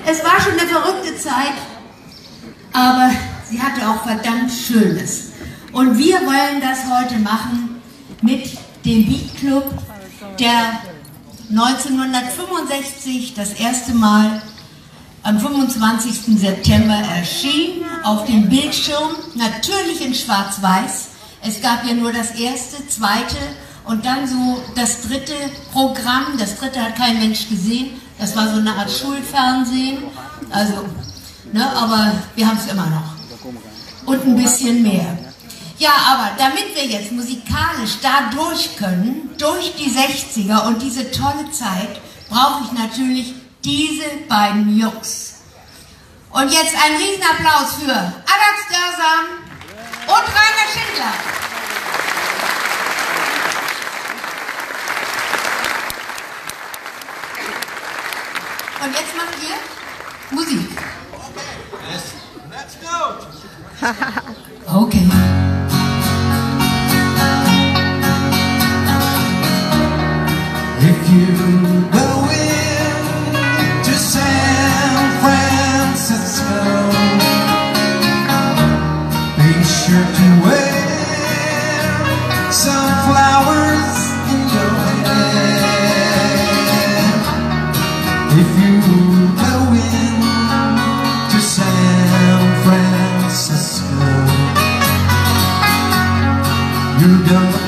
Es war schon eine verrückte Zeit, aber sie hatte auch verdammt Schönes. Und wir wollen das heute machen mit dem Beat Club, der 1965 das erste Mal am 25. September erschien, auf dem Bildschirm, natürlich in Schwarz-Weiß. Es gab ja nur das erste, zweite und dann so das dritte Programm. Das dritte hat kein Mensch gesehen. Das war so eine Art Schulfernsehen. Also, ne, aber wir haben es immer noch. Und ein bisschen mehr. Ja, aber damit wir jetzt musikalisch da durch können, durch die 60er und diese tolle Zeit, brauche ich natürlich diese beiden Jungs. Und jetzt ein Riesenapplaus für Alex Dörsam und Rainer Schindler. Und jetzt macht ihr Musik. Okay, let's go. Okay. If you go in to San Francisco, be sure to wear some flowers in your hair. If you go in to San Francisco, you're gonna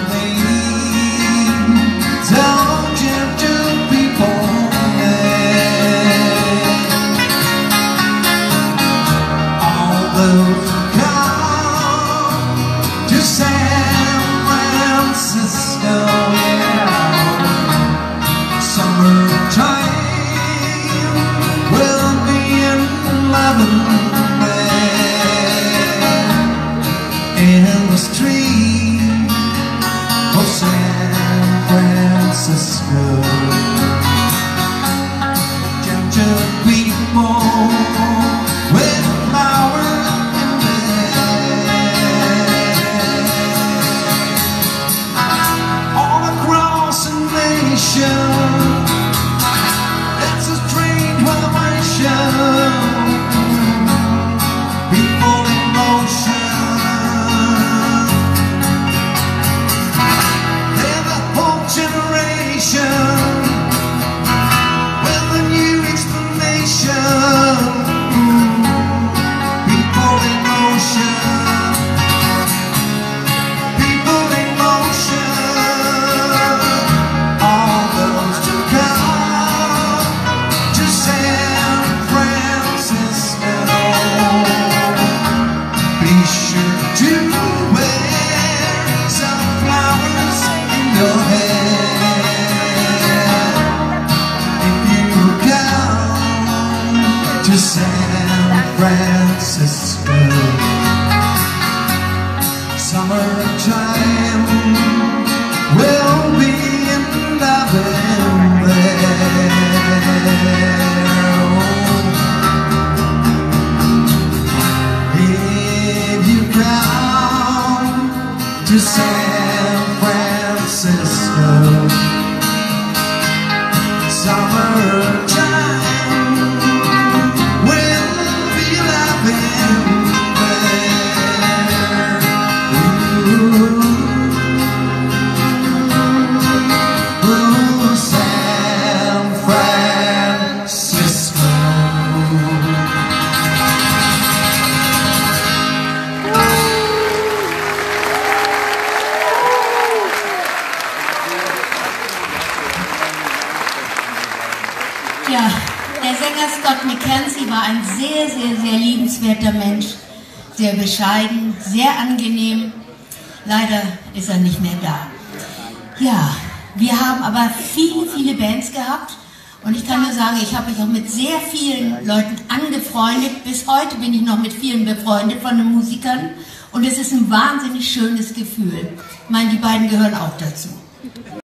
in the street of San Francisco, gentle people with flowers in their hair. All across the nation, it's a strange vibration. People in motion. To San Francisco, summertime will be in loving there. If you come to San Francisco, summertime Ja, der Sänger Scott McKenzie war ein sehr, sehr, sehr liebenswerter Mensch, sehr bescheiden, sehr angenehm. Leider ist er nicht mehr da. Ja, wir haben aber viele, viele Bands gehabt und ich kann nur sagen, ich habe mich auch mit sehr vielen Leuten angefreundet. Bis heute bin ich noch mit vielen befreundet von den Musikern und es ist ein wahnsinnig schönes Gefühl. Ich meine, die beiden gehören auch dazu.